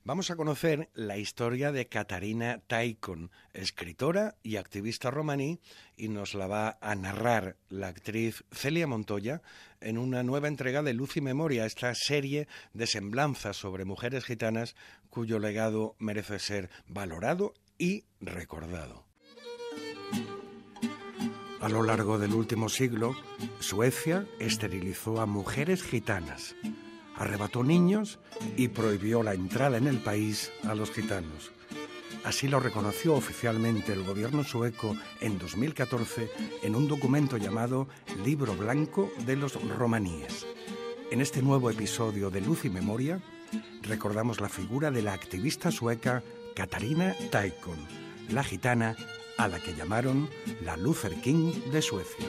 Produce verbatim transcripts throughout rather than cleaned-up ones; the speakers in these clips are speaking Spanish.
Vamos a conocer la historia de Katarina Taikon, escritora y activista romaní, y nos la va a narrar la actriz Celia Montoya en una nueva entrega de Luz y Memoria, esta serie de semblanzas sobre mujeres gitanas cuyo legado merece ser valorado y recordado. A lo largo del último siglo, Suecia esterilizó a mujeres gitanas, arrebató niños y prohibió la entrada en el país a los gitanos. Así lo reconoció oficialmente el gobierno sueco en dos mil catorce en un documento llamado Libro Blanco de los Romaníes. En este nuevo episodio de Luz y Memoria, recordamos la figura de la activista sueca Katarina Taikon, la gitana a la que llamaron la Luther King de Suecia.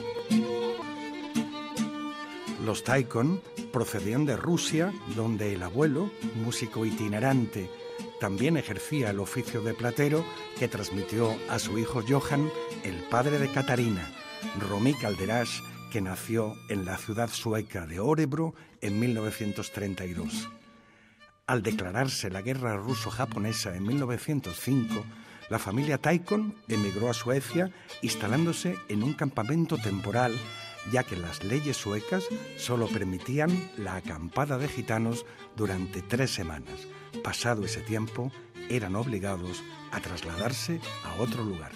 Los Taikon procedían de Rusia, donde el abuelo, músico itinerante, también ejercía el oficio de platero que transmitió a su hijo Johan, el padre de Katarina, Romy Calderás, que nació en la ciudad sueca de Örebro en mil novecientos treinta y dos. Al declararse la guerra ruso-japonesa en mil novecientos cinco, la familia Taikon emigró a Suecia, instalándose en un campamento temporal, ya que las leyes suecas solo permitían la acampada de gitanos durante tres semanas. Pasado ese tiempo, eran obligados a trasladarse a otro lugar.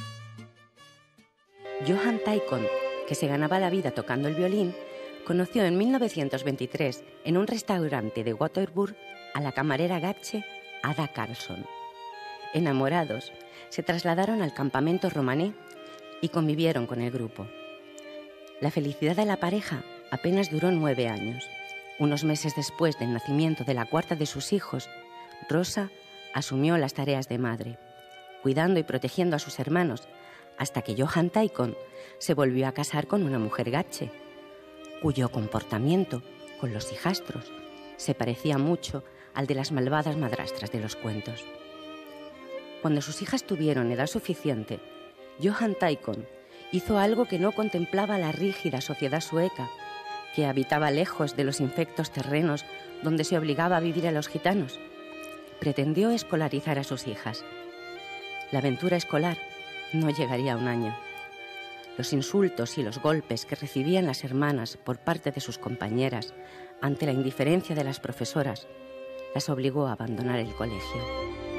Johan Taikon, que se ganaba la vida tocando el violín, conoció en mil novecientos veintitrés en un restaurante de Göteborg a la camarera gache Ada Karlsson. Enamorados, se trasladaron al campamento romaní y convivieron con el grupo. La felicidad de la pareja apenas duró nueve años. Unos meses después del nacimiento de la cuarta de sus hijos, Rosa asumió las tareas de madre, cuidando y protegiendo a sus hermanos, hasta que Johan Taikon se volvió a casar con una mujer gache, cuyo comportamiento con los hijastros se parecía mucho al de las malvadas madrastras de los cuentos. Cuando sus hijas tuvieron edad suficiente, Johan Taikon hizo algo que no contemplaba la rígida sociedad sueca, que habitaba lejos de los infectos terrenos donde se obligaba a vivir a los gitanos. Pretendió escolarizar a sus hijas. La aventura escolar no llegaría a un año. Los insultos y los golpes que recibían las hermanas por parte de sus compañeras ante la indiferencia de las profesoras las obligó a abandonar el colegio.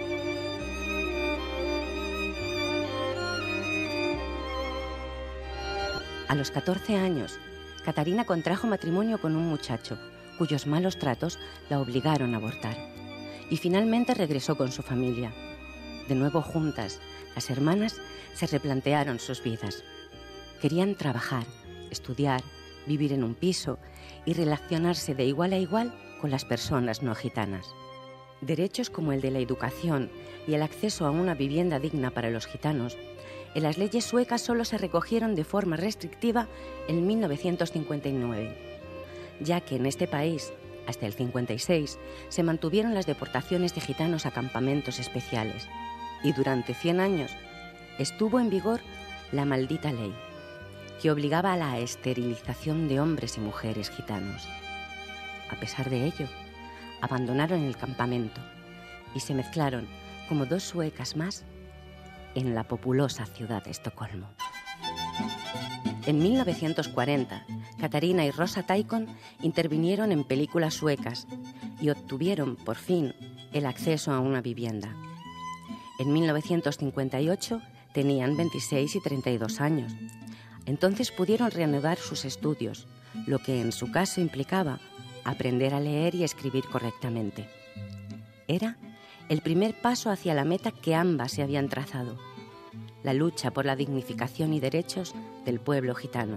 A los catorce años, Katarina contrajo matrimonio con un muchacho, cuyos malos tratos la obligaron a abortar, y finalmente regresó con su familia. De nuevo juntas, las hermanas se replantearon sus vidas. Querían trabajar, estudiar, vivir en un piso y relacionarse de igual a igual con las personas no gitanas. Derechos como el de la educación y el acceso a una vivienda digna para los gitanos en las leyes suecas solo se recogieron de forma restrictiva en mil novecientos cincuenta y nueve, ya que en este país, hasta el cincuenta y seis, se mantuvieron las deportaciones de gitanos a campamentos especiales, y durante cien años estuvo en vigor la maldita ley, que obligaba a la esterilización de hombres y mujeres gitanos. A pesar de ello, abandonaron el campamento y se mezclaron como dos suecas más en la populosa ciudad de Estocolmo. En mil novecientos cuarenta, Katarina y Rosa Taikon intervinieron en películas suecas y obtuvieron, por fin, el acceso a una vivienda. En mil novecientos cincuenta y ocho tenían veintiséis y treinta y dos años. Entonces pudieron reanudar sus estudios, lo que en su caso implicaba aprender a leer y escribir correctamente. Era el primer paso hacia la meta que ambas se habían trazado: la lucha por la dignificación y derechos del pueblo gitano.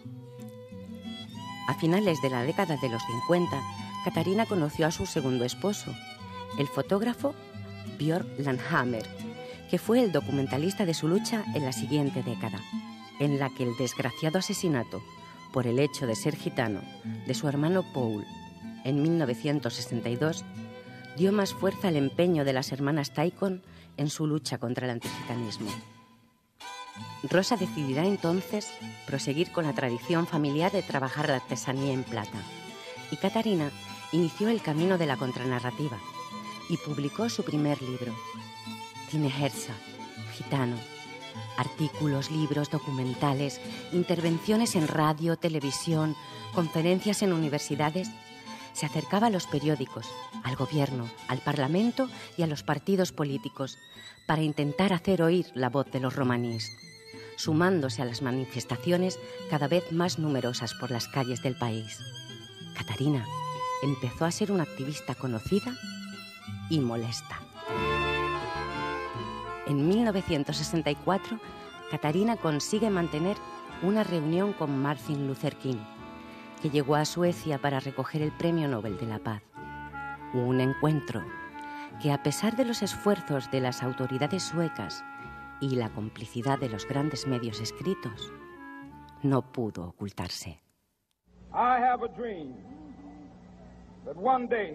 A finales de la década de los cincuenta, Katarina conoció a su segundo esposo, el fotógrafo Björn Landhammer, que fue el documentalista de su lucha en la siguiente década, en la que el desgraciado asesinato, por el hecho de ser gitano, de su hermano Paul, en mil novecientos sesenta y dos, dio más fuerza al empeño de las hermanas Taikon en su lucha contra el antigitanismo. Rosa decidirá entonces proseguir con la tradición familiar de trabajar la artesanía en plata, y Katarina inició el camino de la contranarrativa, y publicó su primer libro, Tineherza, gitano. Artículos, libros, documentales, intervenciones en radio, televisión, conferencias en universidades. Se acercaba a los periódicos, al gobierno, al parlamento y a los partidos políticos para intentar hacer oír la voz de los romaníes, sumándose a las manifestaciones cada vez más numerosas por las calles del país. Catarina empezó a ser una activista conocida y molesta. En mil novecientos sesenta y cuatro, Catarina consigue mantener una reunión con Martin Luther King, que llegó a Suecia para recoger el Premio Nobel de la Paz. Un encuentro que, a pesar de los esfuerzos de las autoridades suecas y la complicidad de los grandes medios escritos, no pudo ocultarse. I have a dream that one day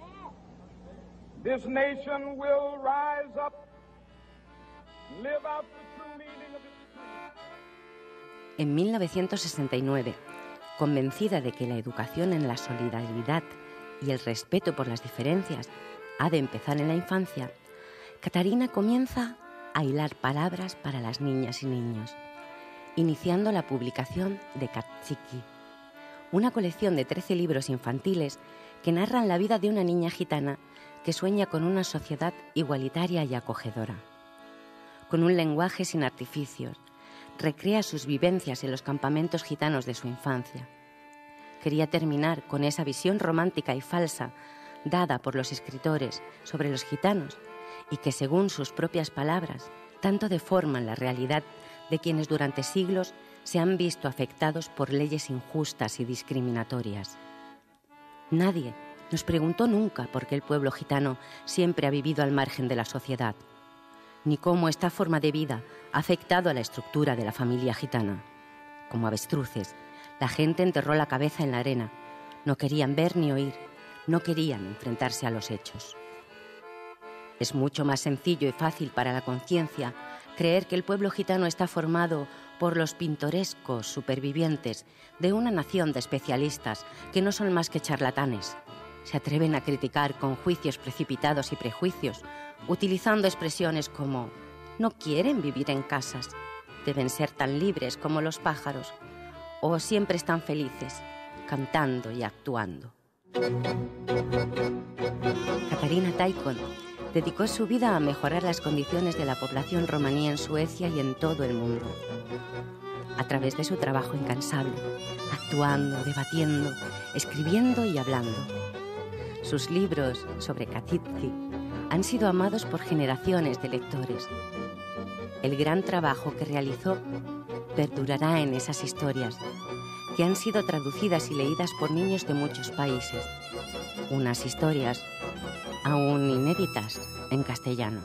this nation will rise up and live out the true meaning of its creed. En mil novecientos sesenta y nueve, convencida de que la educación en la solidaridad y el respeto por las diferencias ha de empezar en la infancia, Catarina comienza a hilar palabras para las niñas y niños, iniciando la publicación de Katsiki, una colección de trece libros infantiles que narran la vida de una niña gitana que sueña con una sociedad igualitaria y acogedora. Con un lenguaje sin artificios, recrea sus vivencias en los campamentos gitanos de su infancia. Quería terminar con esa visión romántica y falsa dada por los escritores sobre los gitanos y que, según sus propias palabras, tanto deforman la realidad de quienes durante siglos se han visto afectados por leyes injustas y discriminatorias. Nadie nos preguntó nunca por qué el pueblo gitano siempre ha vivido al margen de la sociedad, ni cómo esta forma de vida ha afectado a la estructura de la familia gitana. Como avestruces, la gente enterró la cabeza en la arena. No querían ver ni oír, no querían enfrentarse a los hechos. Es mucho más sencillo y fácil para la conciencia creer que el pueblo gitano está formado por los pintorescos supervivientes de una nación de especialistas que no son más que charlatanes. Se atreven a criticar con juicios precipitados y prejuicios, utilizando expresiones como «no quieren vivir en casas», «deben ser tan libres como los pájaros» o «siempre están felices, cantando y actuando». Katarina Taikon dedicó su vida a mejorar las condiciones de la población romaní en Suecia y en todo el mundo. A través de su trabajo incansable, actuando, debatiendo, escribiendo y hablando. Sus libros sobre Katsiki han sido amados por generaciones de lectores. El gran trabajo que realizó perdurará en esas historias, que han sido traducidas y leídas por niños de muchos países. Unas historias aún inéditas en castellano.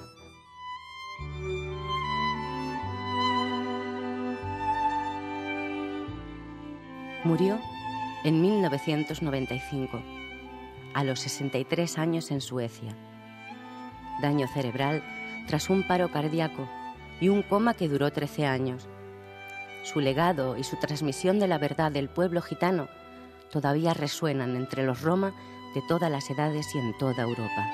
Murió en mil novecientos noventa y cinco, a los sesenta y tres años en Suecia. Daño cerebral tras un paro cardíaco y un coma que duró trece años. Su legado y su transmisión de la verdad del pueblo gitano todavía resuenan entre los roma de todas las edades y en toda Europa.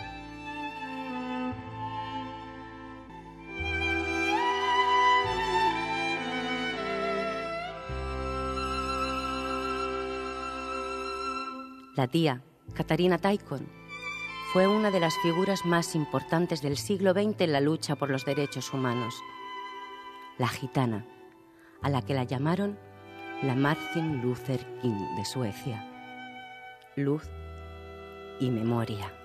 La tía, Katarina Taikon, fue una de las figuras más importantes del siglo veinte en la lucha por los derechos humanos. La gitana, a la que la llamaron la Martin Luther King de Suecia. Luz y memoria.